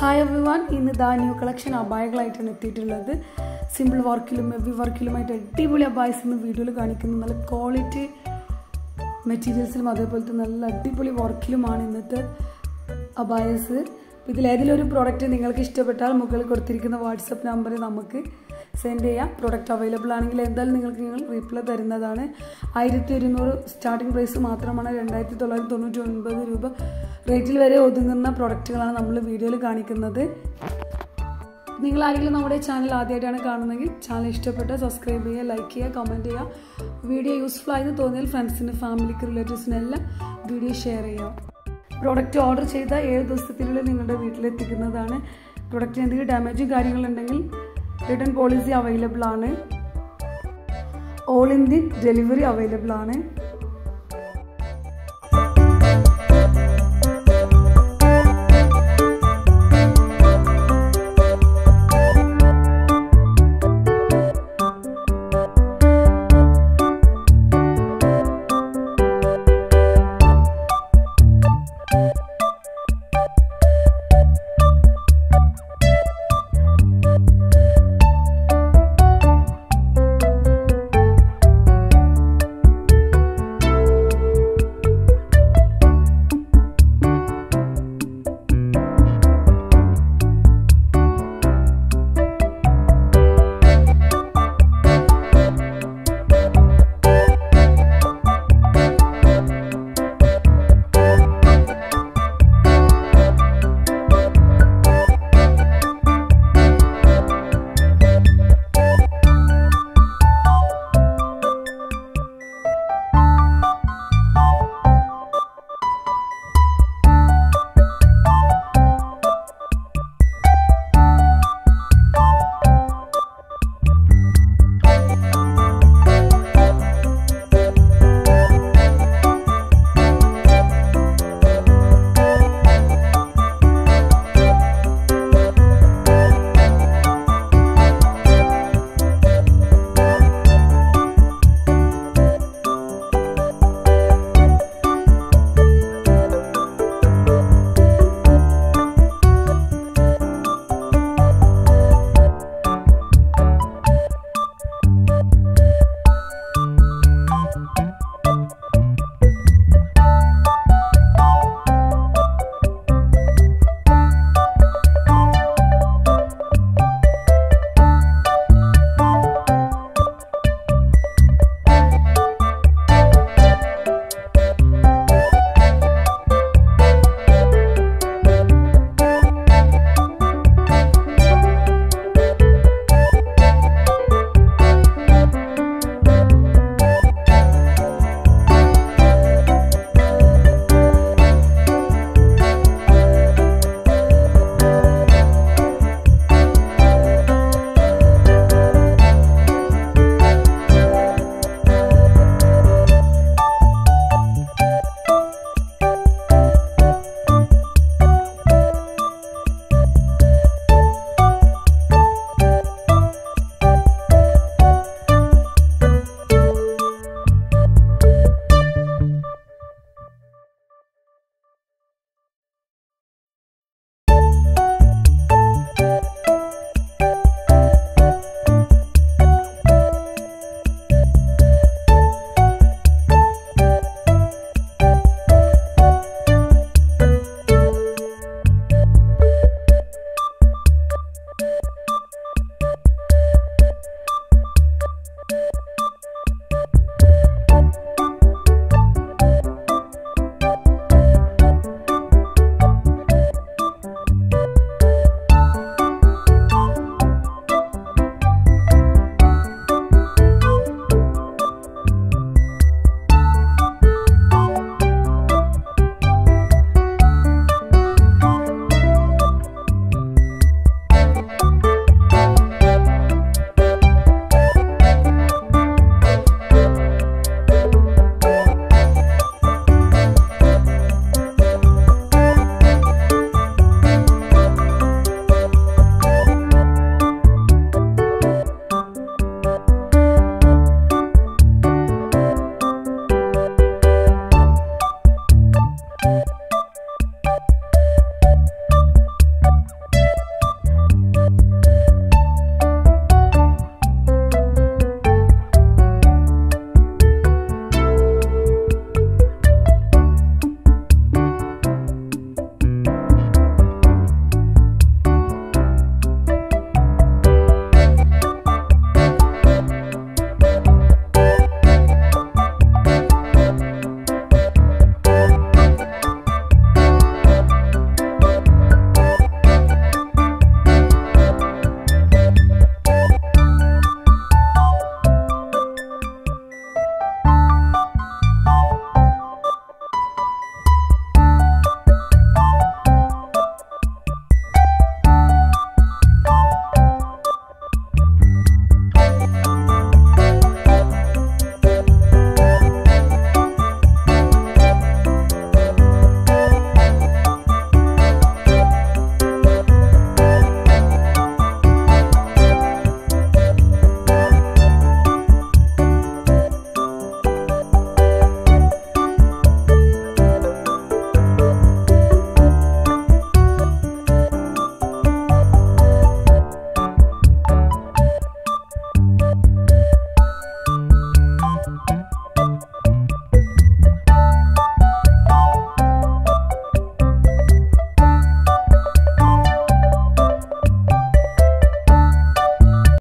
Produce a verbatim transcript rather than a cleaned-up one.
Hi everyone, in the new collection abayagalayittanu ettittulladu simple workilum heavy workilum aayittu adipoli abayas ennu video il kaanikkunnu nalla quality materials ilum adeypolthe nalla adipoli workilum aanu innathe abayas idil edile oru product ningalku ishtapettal mugalil koduttirikkunna WhatsApp number namukku send cheyyam. Product available ആണെങ്കിൽ എന്തായാലും നിങ്ങൾക്ക് ഞങ്ങൾ റീപ്ലൈ തരുന്നതാണ്. ആയിരത്തി ഒരുന്നൂറ് starting price മാത്രമാണ്. രണ്ടായിരത്തി തൊള്ളായിരത്തി തൊണ്ണൂറ്റി ഒൻപത് രൂപ റേറ്റിൽ വരെ ഒതുങ്ങുന്ന പ്രൊഡക്റ്റുകളാണ് നമ്മൾ വീഡിയോയിൽ കാണിക്കുന്നത്. നിങ്ങൾ ആരെങ്കിലും നമ്മുടെ ചാനൽ ആദ്യമായിട്ടാണ് കാണുന്നതെങ്കിൽ ചാനൽ ഇഷ്ടപ്പെട്ടാൽ സബ്സ്ക്രൈബ് ചെയ്യുക, ലൈക്ക് ചെയ്യുക, കമൻറ്റ് ചെയ്യുക. വീഡിയോ യൂസ്ഫുൾ ആയെന്ന് തോന്നിയാൽ ഫ്രണ്ട്സിന്, ഫാമിലിക്ക്, റിലേറ്റീവ്സിനെല്ലാം വീഡിയോ ഷെയർ ചെയ്യുക. പ്രോഡക്റ്റ് ഓർഡർ ചെയ്ത ഏഴ് ദിവസത്തിനുള്ളിൽ നിങ്ങളുടെ വീട്ടിലെത്തിക്കുന്നതാണ്. പ്രൊഡക്റ്റിന് എന്തെങ്കിലും ഡാമേജും കാര്യങ്ങളുണ്ടെങ്കിൽ റിട്ടേൺ പോളിസി അവൈലബിൾ ആണ്. ഓൾ ഇന്ത്യ ഡെലിവറി അവൈലബിൾ ആണ്.